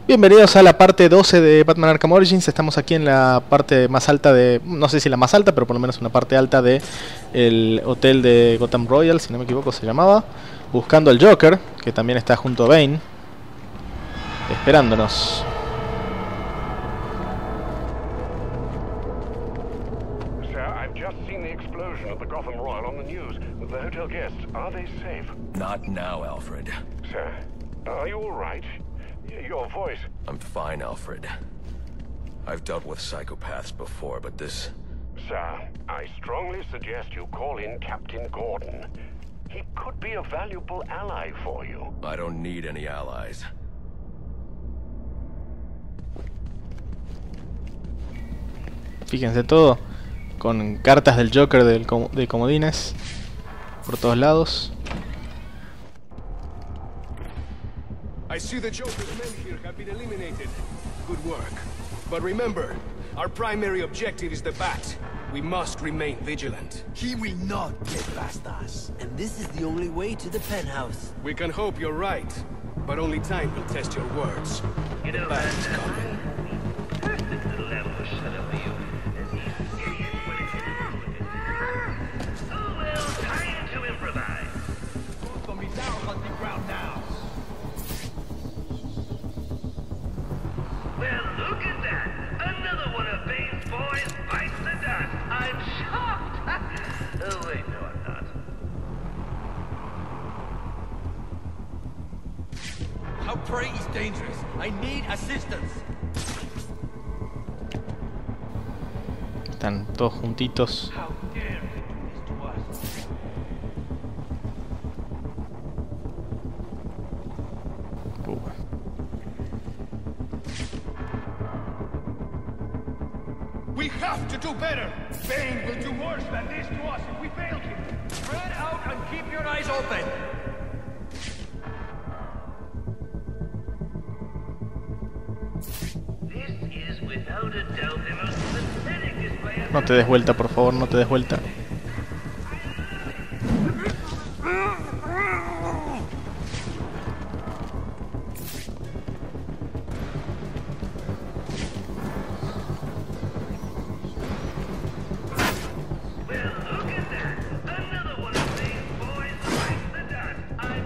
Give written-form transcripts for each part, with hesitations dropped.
Bienvenidos a la parte 12 de Batman Arkham Origins. Estamos aquí en la parte más alta de... no sé si la más alta, pero por lo menos una parte alta de el hotel de Gotham Royal, si no me equivoco se llamaba. Buscando al Joker, que también está junto a Bane, esperándonos. Sir, I've just seen the explosion at the Gotham Royal on the news. The hotel guests, are they safe? Not now, Alfred. Sir, are you all right? Your voice... I'm fine, Alfred. I've dealt with psychopaths before, but this... Sir, I strongly suggest you call in Captain Gordon. He could be a valuable ally for you. I don't need any allies. Fíjense todo, con cartas del Joker de comodines por todos lados. I see the Joker's men here have been eliminated. Good work. But remember, our primary objective is the Bat. We must remain vigilant. He will not get past us. And this is the only way to the penthouse. We can hope you're right, but only time will test your words. You know, The Bat is coming. perfect little ambush set up for you. And these idiots went ahead. Oh well, time to improvise. Gotham is our hunting ground now. Well, look at that. Another one of Bane's boys bites the dust. I'm shocked. Oh wait, no, I'm not. Our prey is dangerous. I need assistance. Están todos juntitos. How dare they do this to us? We have to do better! Bane will do worse than this to us if we fail him! Spread out and keep your eyes open. This is without a doubt the most pathetic display of... No te des vuelta, por favor, no te des vuelta. Well, look at that. Another one of Bane's boys bites the dust. I'm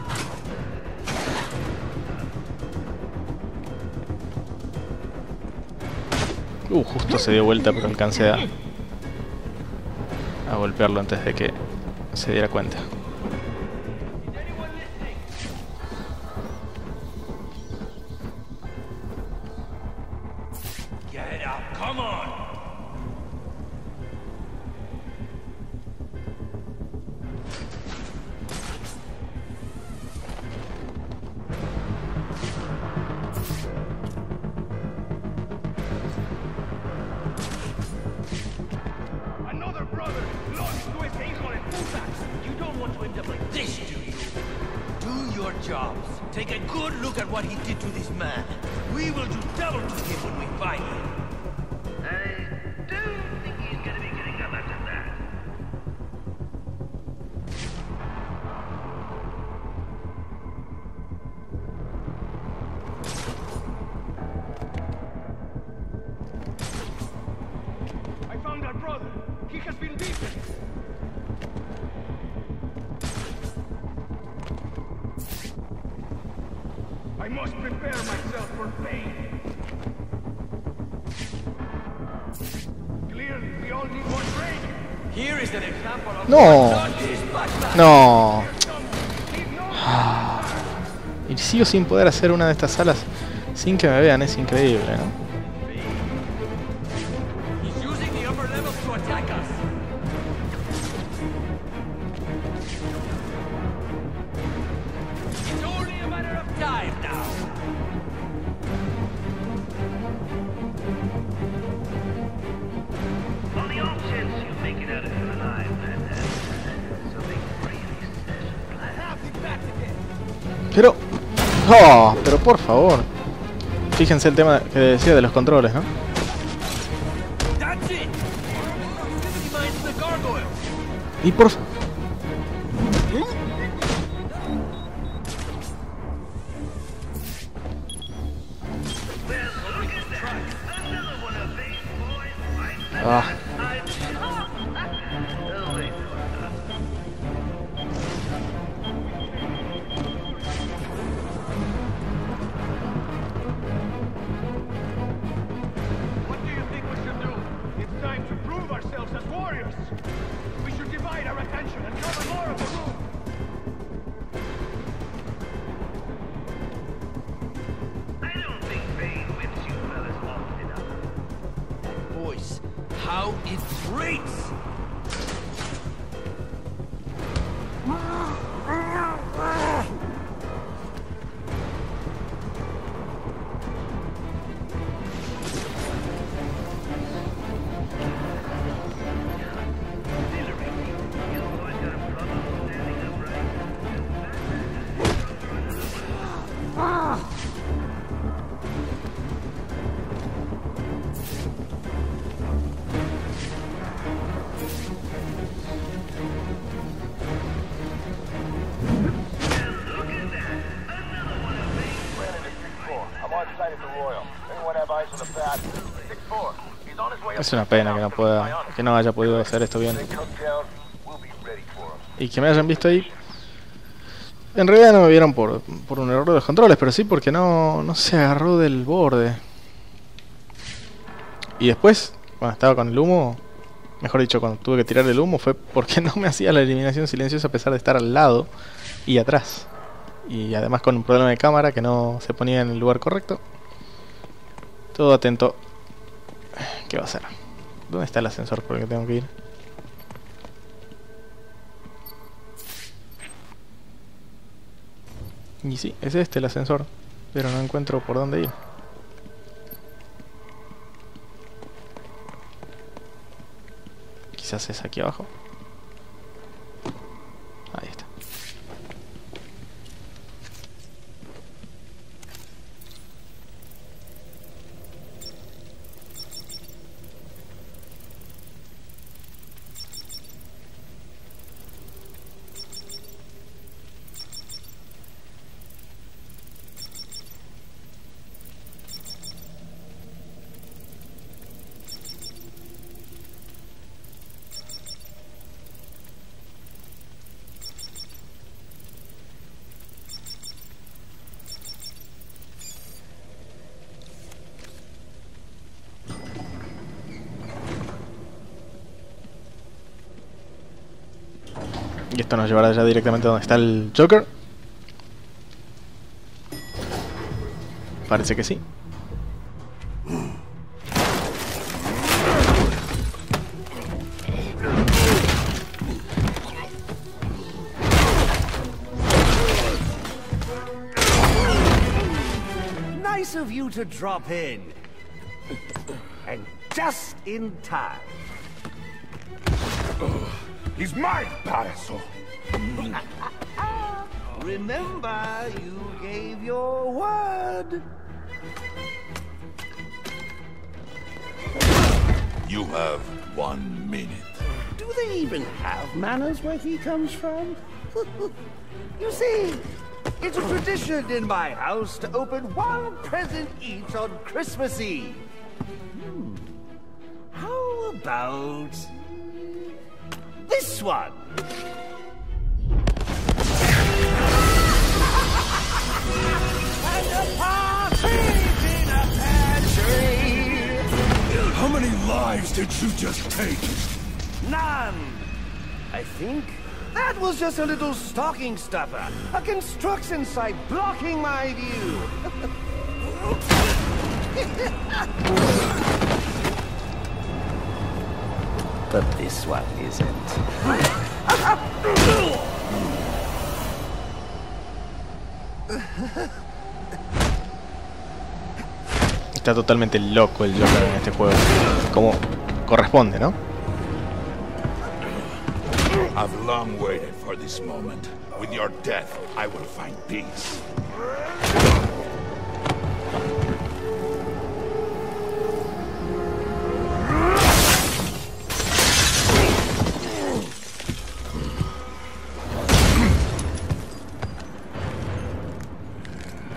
shocked. Justo se dio vuelta, pero alcancé a golpearlo antes de que se diera cuenta. Is anyone listening? Get up, come on! Another brother lost to his hijo de puta! You don't want to end up like this, do you? Do your jobs. Take a good look at what he did to this man. We will do double to him when we find him. I don't think he's gonna be getting up after that. I found our brother! He has been beaten! I must prepare myself for Bane! Clearly, we all need more training! Here is an example of No. not this bastard. No. Keep no... Y sigo sin poder hacer una de estas salas sin que me vean, es increíble, ¿no? He's using the upper levels to attack us. It's only a matter of time now. On the off chance you make it out of here alive, Batman, something really special planned. Pero por favor. Fíjense el tema que decía de los controles, ¿no? That's it. Minds the gargoyle. Y por... Ah. I'm shocked. Oh, wait. What do you think we should do? It's time to prove ourselves as warriors. We should divide our attention and cover more of the room. I don't think Bane whips you fellas often enough. Voice, how it grates! You always got a problem standing upright. Look at that! Another one of Bane's. Brandon is 6-4. I'm on site at the Royal. Anyone have eyes on the bat? 6-4. He's on his way up. Es una pena que no haya podido hacer esto bien. They come down, we'll be ready for him. Y que me hayan visto ahí. En realidad no me vieron por un error de los controles, pero sí porque no se agarró del borde. Y después, cuando estaba con el humo, mejor dicho, cuando tuve que tirar el humo, fue porque no me hacía la eliminación silenciosa a pesar de estar al lado y atrás. Y además con un problema de cámara que no se ponía en el lugar correcto. Todo atento. ¿Qué va a hacer? ¿Dónde está el ascensor por el que tengo que ir? Y sí, es este el ascensor, pero no encuentro por dónde ir. Quizás es aquí abajo. Ahí está. Y esto nos llevará ya directamente a donde está el Joker. Parece que sí. Nice of you to drop in. And just in time. He's mine, Parasaur. Remember, you gave your word. You have 1 minute. Do they even have manners where he comes from? You see, it's a tradition in my house to open one present each on Christmas Eve. How about this one? And a partridge in a pear tree. How many lives did you just take? None. I think that was just a little stocking stuffer. A construction site blocking my view. But this one isn't. Está totalmente loco el Joker en este juego. Como corresponde, ¿no? I've long waited for this moment. With your death, I will find peace.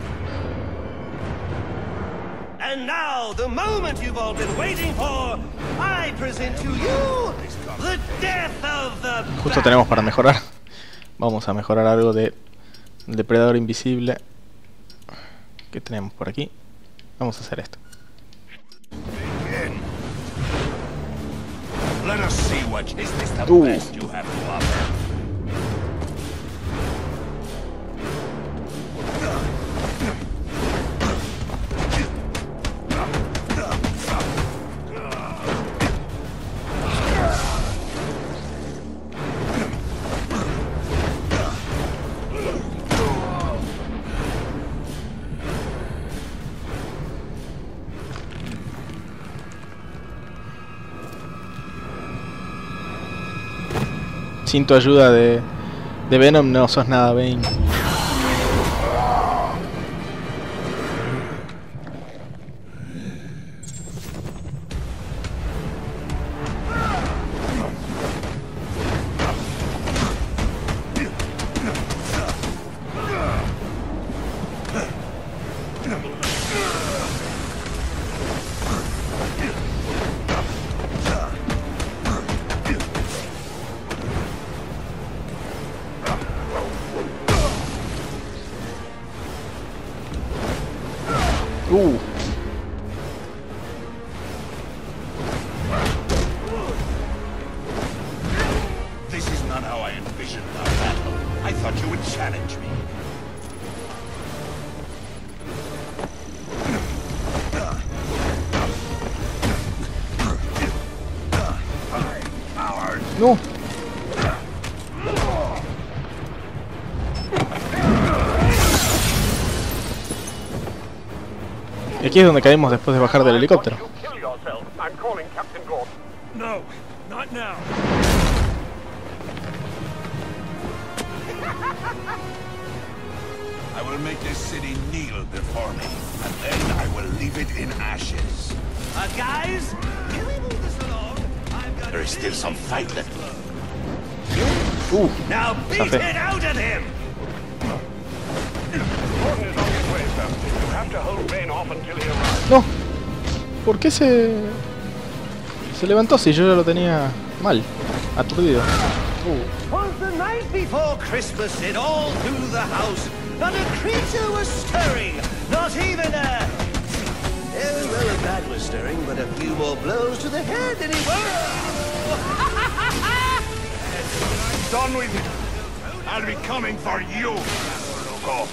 And now, the moment you've all been waiting for, I present to you the death of the Justo tenemos para mejorar. Vamos a mejorar algo de depredador invisible. ¿Qué tenemos por aquí? Vamos a hacer esto. Let us see what is this the best you have to offer. Sin tu ayuda de Venom no sos nada, Bane. This is not how I envisioned our battle. I thought you would challenge me. No. Y aquí es donde caímos después de bajar del helicóptero. No, not now. I will make this city kneel before me, and then I will leave it in ashes. guys, can we move this along? I've got There is still some fight left. now beat it out of him! Gordon is on his way, sir. You have to hold Bane off until he arrives. No. ¿Por qué se levantó si yo ya lo tenía mal, aturdido? Was the night before Christmas in all through the house? Not a creature was stirring, not even a... Oh, well, a bat was stirring, but a few more blows to the head and he I'm done with it. I'll be coming for you, Go.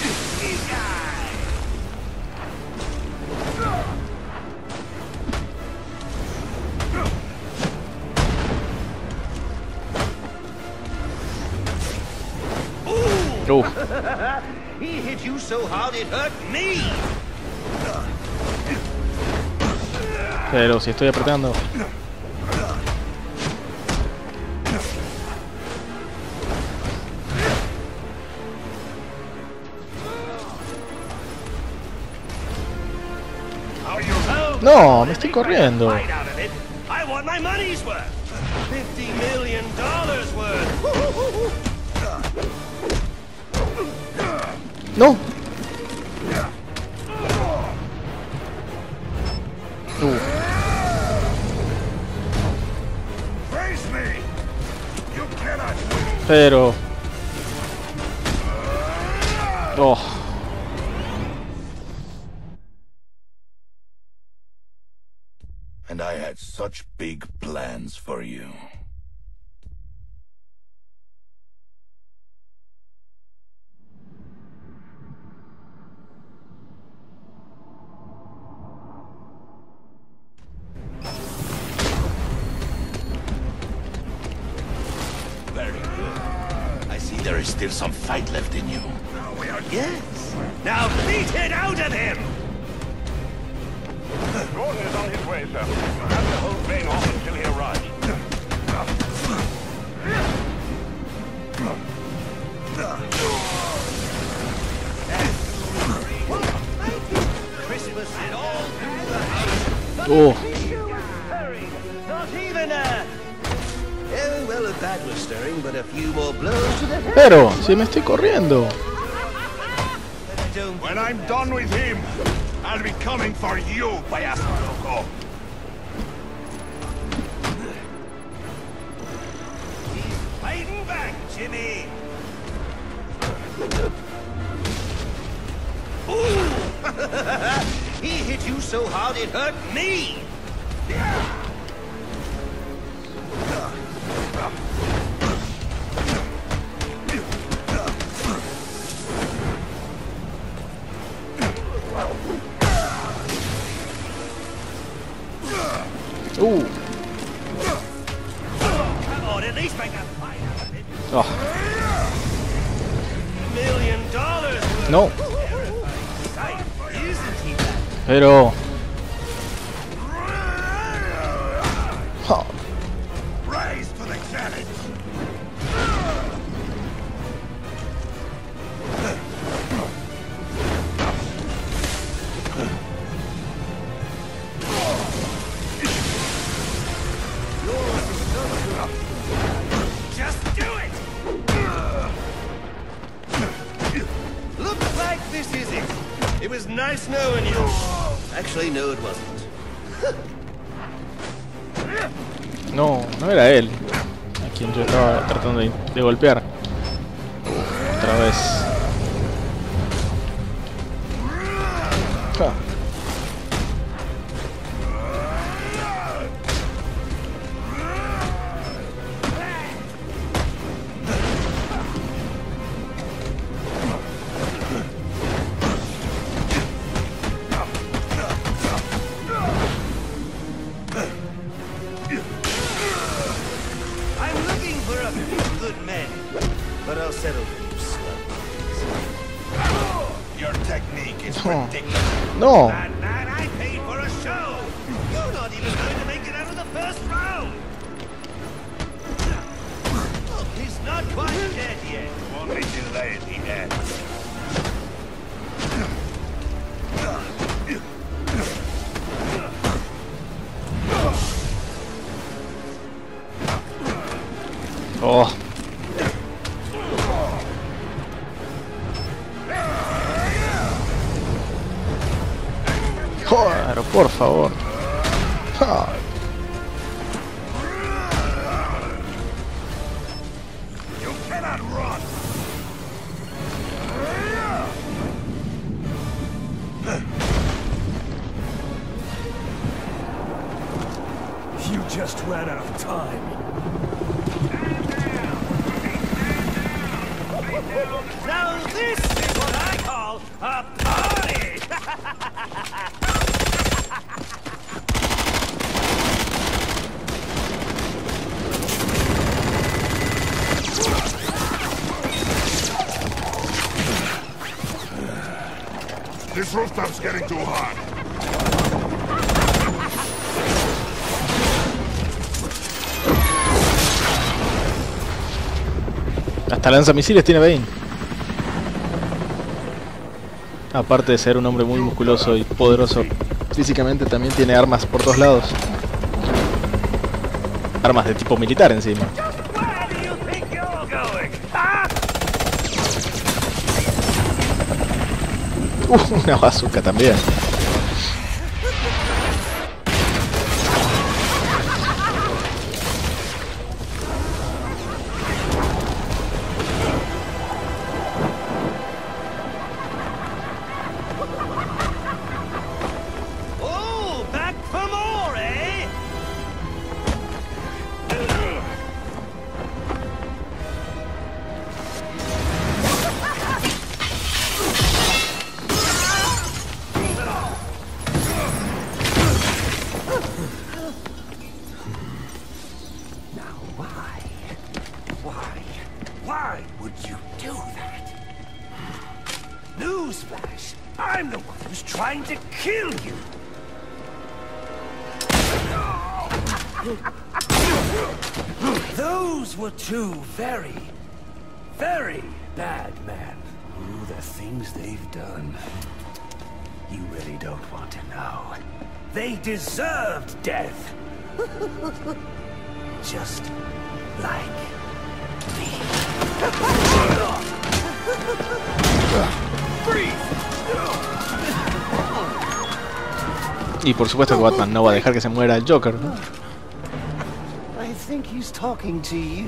He hit you so hard it hurt me! Pero si estoy apretando. No, me estoy corriendo. I want my money's worth. $50 million worth. No. Face me. You cannot win. Pero. Oh. And I had such big plans for you. Very good. I see there is still some fight left in you. We are Yes. Now beat it out of him! Gordon is on his way, sir. You have to hold Bane off until he arrives. Christmas in all through the house. Oh. Not even a... Oh, well, a bat was stirring, but a few more blows to the head. Pero si me estoy corriendo. When I'm done with him, I'll be coming for you, payaso loco. back, Jimmy! Ooh! He hit you so hard it hurt me! Come on, at least make a fight out of it. Oh, $1 million. no. Sight, isn't he that? Pero... Oh, Rise to the challenge! Just do it! Looks like this is it. It was nice knowing you. Actually, no, it wasn't. no, no era él a quien yo estaba tratando de golpear. Otra vez. Ah. I'm looking for a few good men, but I'll settle for you slug. Your technique is Oh. ridiculous. No. Man, I paid for a show. You're not even going to make it out of the first round. Look, he's not quite dead yet. Only delay the end. Oh. Joder, por favor. Ah. You cannot run. You just ran out of time. Now this is what I call a party! This rooftop's getting too hot. Hasta lanzamisiles tiene Bane. Aparte de ser un hombre muy musculoso y poderoso físicamente, también tiene armas por todos lados. Armas de tipo militar encima. Where do you think you're going? Una bazooka también. Oh, back for more, eh? Why would you do that? Newsflash! I'm the one who's trying to kill you! Those were two very, very bad men. Oh, the things they've done. You really don't want to know. They deserved death. Just like me. Y por supuesto que Batman no va a dejar que se muera el Joker, ¿no? I think he's talking to you.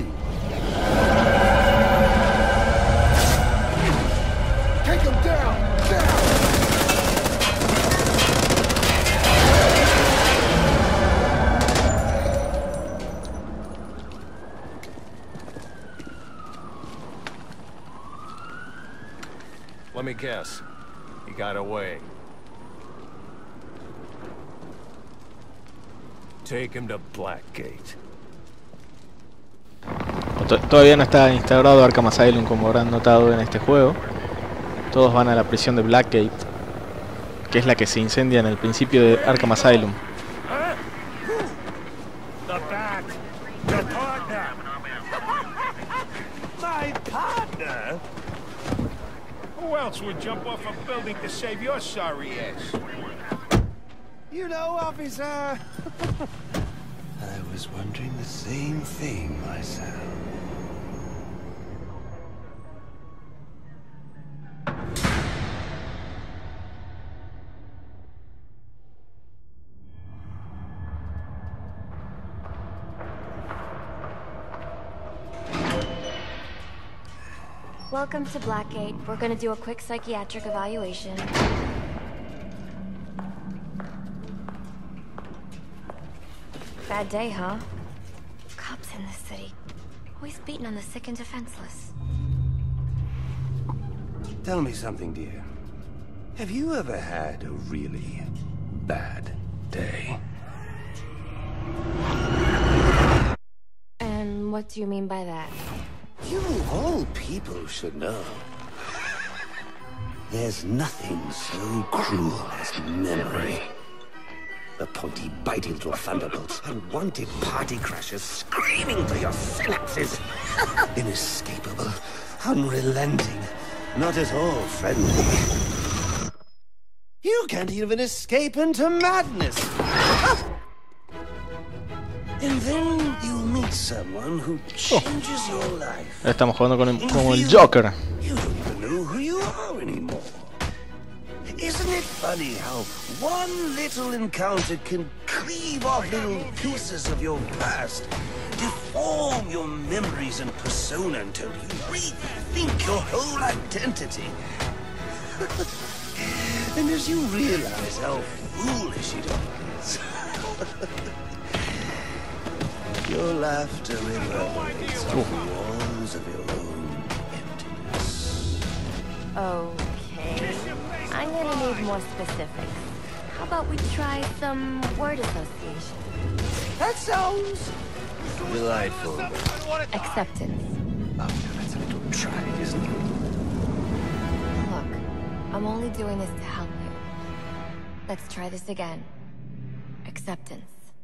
Take him down! Down! Let me guess. He got away. Take him to Blackgate. Todavía no está instaurado Arkham Asylum, como habrán notado en este juego. Todos van a la prisión de Blackgate, que es la que se incendia en el principio de Arkham Asylum. The Bat! Your partner! My partner? Who else would jump off a building to save your sorry ass? You know, officer. I was wondering the same thing myself. Welcome to Blackgate. We're gonna do a quick psychiatric evaluation. Bad day, huh? Cops in this city. Always beating on the sick and defenseless. Tell me something, dear. Have you ever had a really bad day? And what do you mean by that? You of all people should know. There's nothing so cruel as memory. A pointy bite into a thunderbolt, unwanted party crashers screaming through your synapses. Inescapable, unrelenting, not at all friendly. You can't even escape into madness. And then you'll meet someone who changes your life. Estamos jugando con como el Joker. You don't even know who you are anymore. Isn't it funny how one little encounter can cleave off little pieces of your past, deform your memories and persona until you rethink your whole identity? And as you realize how foolish it all is, your laughter reverberates off the walls of your own emptiness. Okay. I'm gonna need more specifics. How about we try some word association? That sounds Delightful. Acceptance. Oh, that's a little tried, isn't it? Look, I'm only doing this to help you. Let's try this again. Acceptance.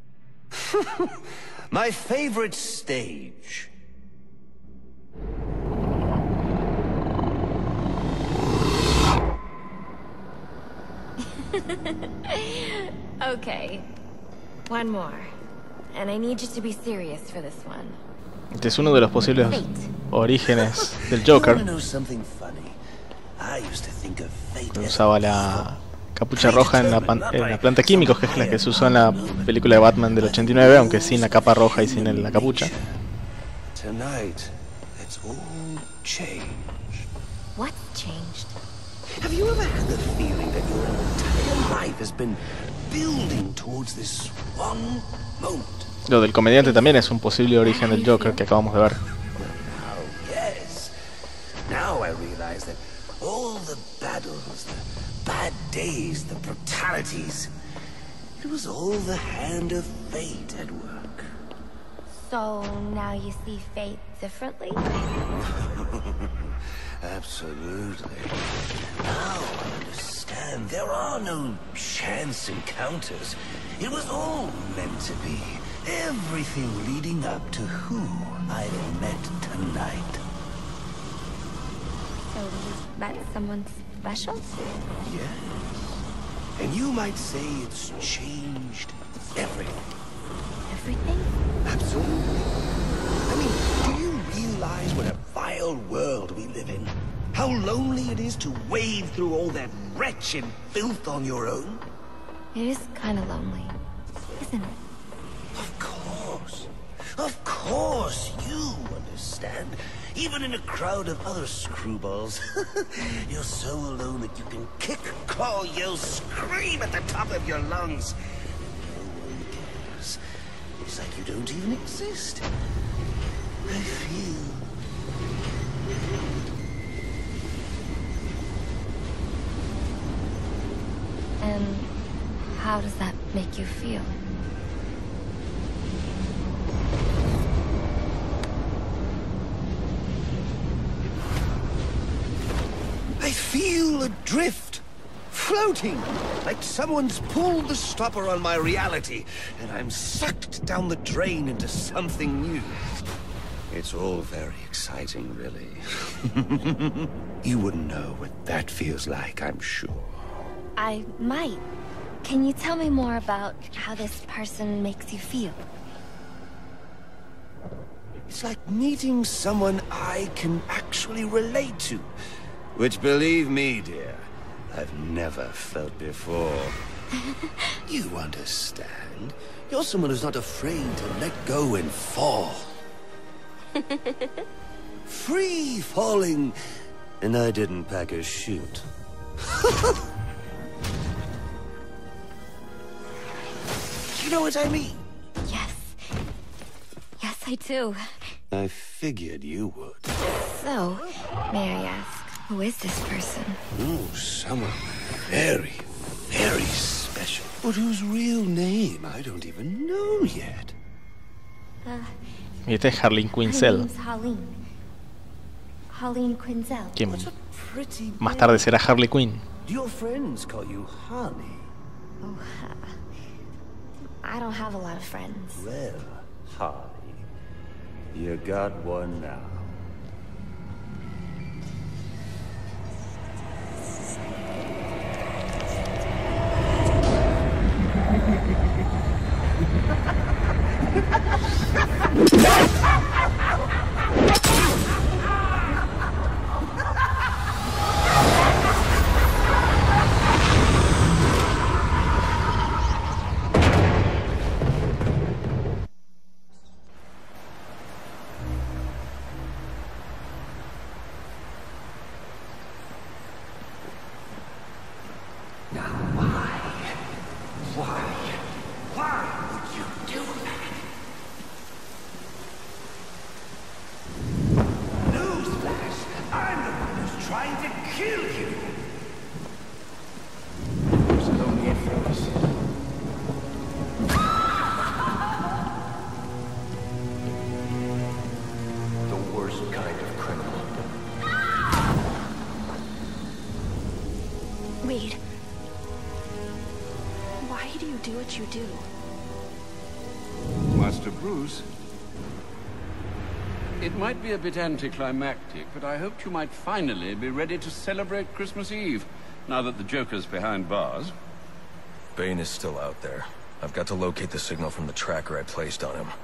My favorite stage. Okay. One more. And I need you to be serious for this one. Este es uno de los posibles orígenes del Joker. Que usaba la capucha roja en la planta de químicos, que es la que se usó en la película de Batman del 89, aunque sin la capa roja y sin la capucha. What's changed? Have you ever had the feeling that your entire life has been building towards this one moment? Lo del comediante también es un posible origen del Joker que acabamos de ver. Yes. Now I realize that all the battles, the bad days, the brutalities, it was all the hand of fate at work. So now you see fate differently? Absolutely. Now I understand there are no chance encounters. It was all meant to be. Everything leading up to who I met tonight. So you met someone special? Yes. And you might say it's changed everything. Everything? Absolutely. I mean, do you realize what a vile world we live in? How lonely it is to wade through all that wretched filth on your own? It is kind of lonely, isn't it? Of course. Of course, you understand. Even in a crowd of other screwballs. You're so alone that you can kick, claw, yell, scream at the top of your lungs. No one cares. It's like you don't even exist. I feel... And how does that make you feel? I feel adrift, floating, like someone's pulled the stopper on my reality, and I'm sucked down the drain into something new. It's all very exciting, really. You wouldn't know what that feels like, I'm sure. I might. Can you tell me more about how this person makes you feel? It's like meeting someone I can actually relate to. Which, believe me, dear, I've never felt before. You understand? You're someone who's not afraid to let go and fall. Free falling, and I didn't pack a chute. You know what I mean? Yes. Yes, I do. I figured you would. So, may I ask, who is this person? Oh, someone very, very special. But whose real name I don't even know yet. Y este es Harleen Her Quinzel, name's Harleen. Harleen Quinzel. quien What a pretty más tarde será Harley Quinn. Your friends call you Harley. Oh, I don't have a lot of friends. Well, Harley, you got one now. Reed, why do you do what you do? Master Bruce, it might be a bit anticlimactic, but I hoped you might finally be ready to celebrate Christmas Eve, now that the Joker's behind bars. Bane is still out there. I've got to locate the signal from the tracker I placed on him.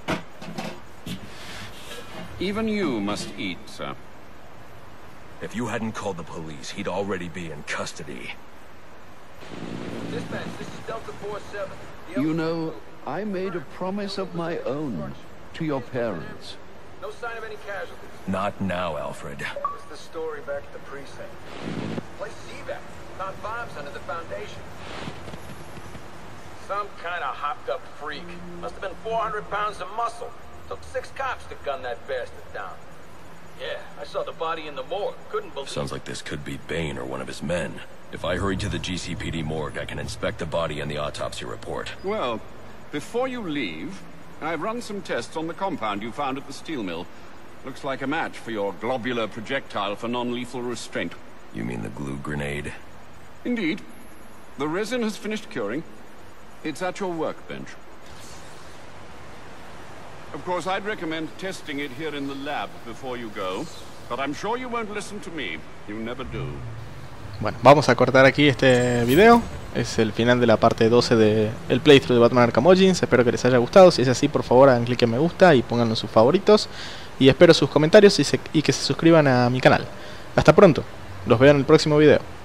Even you must eat, sir. If you hadn't called the police, he'd already be in custody. Dispatch, this is Delta 4-7. You know, I made a promise of my own to your parents. No sign of any casualties. Not now, Alfred. What's the story back at the precinct? Place CVAC. Found bombs under the foundation. Some kind of hopped-up freak. Must have been 400 pounds of muscle. Took 6 cops to gun that bastard down. Yeah, I saw the body in the morgue. Couldn't believe it. Sounds like this could be Bane or one of his men. If I hurry to the GCPD morgue, I can inspect the body and the autopsy report. Well, before you leave, I've run some tests on the compound you found at the steel mill. Looks like a match for your globular projectile for non-lethal restraint. You mean the glue grenade? Indeed. The resin has finished curing. It's at your workbench. Of course, I'd recommend testing it here in the lab before you go, but I'm sure you won't listen to me. You never do. Bueno, vamos a cortar aquí este video. Es el final de la parte 12 del playthrough de Batman Arkham Origins. Espero que les haya gustado. Si es así, por favor hagan clic en me gusta y pónganlo en sus favoritos. Y espero sus comentarios y que se suscriban a mi canal. Hasta pronto. Los veo en el próximo video.